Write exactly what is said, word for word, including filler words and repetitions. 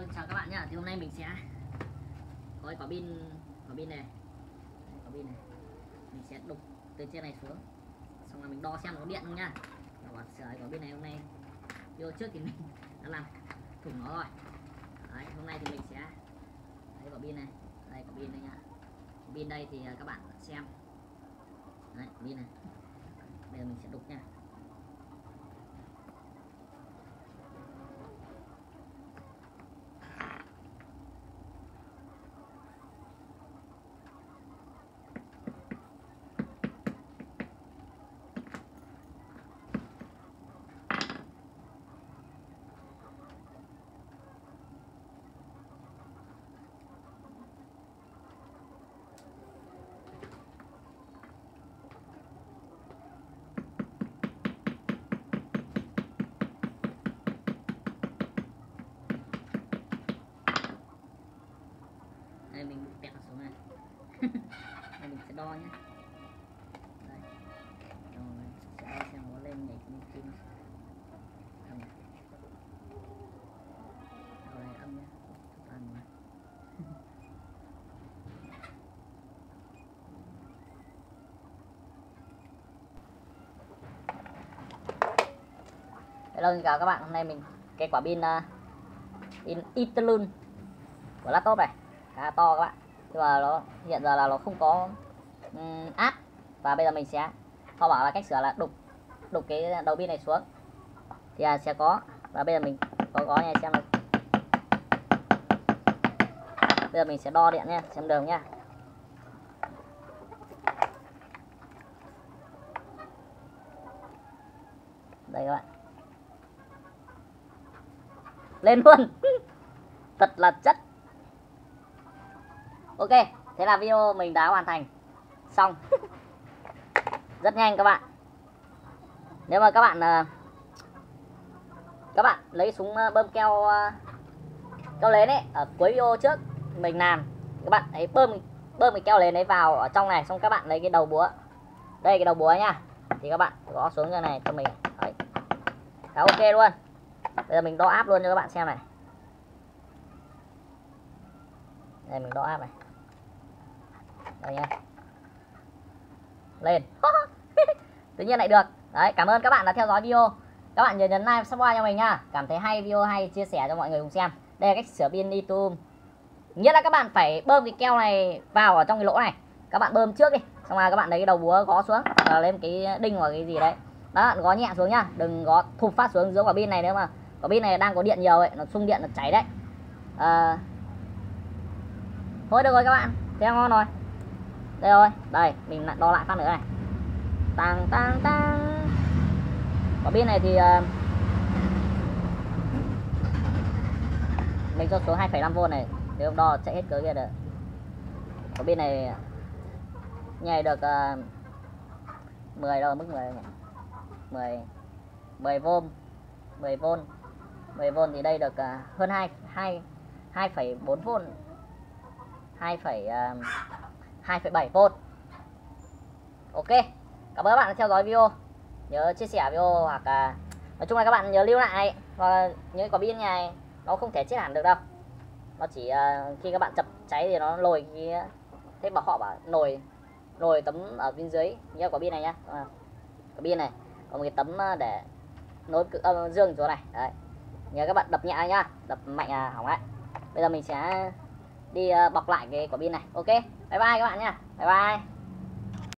Vâng, chào các bạn nhá. Thì hôm nay mình sẽ có cái quả pin, quả pin này, đây, quả pin này, mình sẽ đục từ trên này xuống, xong là mình đo xem nó có điện không nhá. Và sửa quả pin này hôm nay video trước thì mình đã làm thủng nó rồi. Đấy, hôm nay thì mình sẽ lấy quả pin này, đây quả pin đây nhá. Quả pin đây thì các bạn xem, đấy quả pin này. Bây giờ mình sẽ đục nha. Đây mình tẹt vào xuống này. Đây mình sẽ đo nhé. Đây. Rồi sẽ đo xem nó lên nhảy kim kim âm. Đầu này âm nhé. Toàn mà. Hello, xin chào các bạn. Hôm nay mình cái quả pin uh, pin Italoon của laptop này khá là to các bạn, nhưng mà nó hiện giờ là nó không có um, áp. Và bây giờ mình sẽ, họ bảo là cách sửa là đục đục cái đầu pin này xuống thì à, sẽ có. Và bây giờ mình có có nha, xem là bây giờ mình sẽ đo điện nha, xem đường nha. Đây các bạn, lên luôn. Thật là chất. Ok, thế là video mình đã hoàn thành xong. Rất nhanh các bạn. Nếu mà các bạn các bạn lấy súng bơm keo keo lến ấy, ở cuối video trước mình làm, các bạn ấy bơm bơm cái keo lến ấy vào ở trong này, xong các bạn lấy cái đầu búa, đây cái đầu búa nha, thì các bạn gõ xuống như này cho mình. Đấy. Đó, ok luôn. Bây giờ mình đo áp luôn cho các bạn xem này. Đây mình đo áp này. Đây nha. Lên. Tự nhiên lại được. Đấy, cảm ơn các bạn đã theo dõi video. Các bạn nhớ nhấn like và subscribe cho mình nha. Cảm thấy hay video hay chia sẻ cho mọi người cùng xem. Đây là cách sửa pin lithium. Nghĩa là các bạn phải bơm cái keo này vào ở trong cái lỗ này. Các bạn bơm trước đi, xong rồi các bạn lấy cái đầu búa gõ xuống, và lên cái đinh hoặc cái gì đấy. Đó, bạn gõ nhẹ xuống nhá, đừng gõ thụp phát xuống giữa quả pin này nữa, mà quả pin này đang có điện nhiều ấy, nó xung điện nó cháy đấy. À... Thôi được rồi các bạn, thế ngon rồi. Đây rồi, đây mình lại đo lại phát nữa này. Tang tang tang. Quả pin này thì uh, mình cho xuống hai phẩy năm vôn này, nếu đo chạy hết cỡ kia được. Quả pin này nhảy được uh, mười đâu, mức mười nhỉ? mười mười vôn, mười vôn. mười vôn thì đây được uh, hơn hai hai hai phẩy bốn vôn. hai phẩy bảy vôn. Ok, cảm ơn các bạn đã theo dõi video. Nhớ chia sẻ video, hoặc là nói chung là các bạn nhớ lưu lại. Và những quả pin này nó không thể chết hẳn được đâu. Nó chỉ uh, khi các bạn chập cháy thì nó lồi cái, thế mà họ bảo nồi nồi tấm ở bên dưới như quả pin này nhá. À, quả pin này có một cái tấm để nối uh, dương chỗ này. Đấy. Nhớ các bạn đập nhẹ nhá, đập mạnh là hỏng đấy. Bây giờ mình sẽ đi uh, bọc lại cái quả pin này. Ok, bye bye các bạn nha. Bye bye.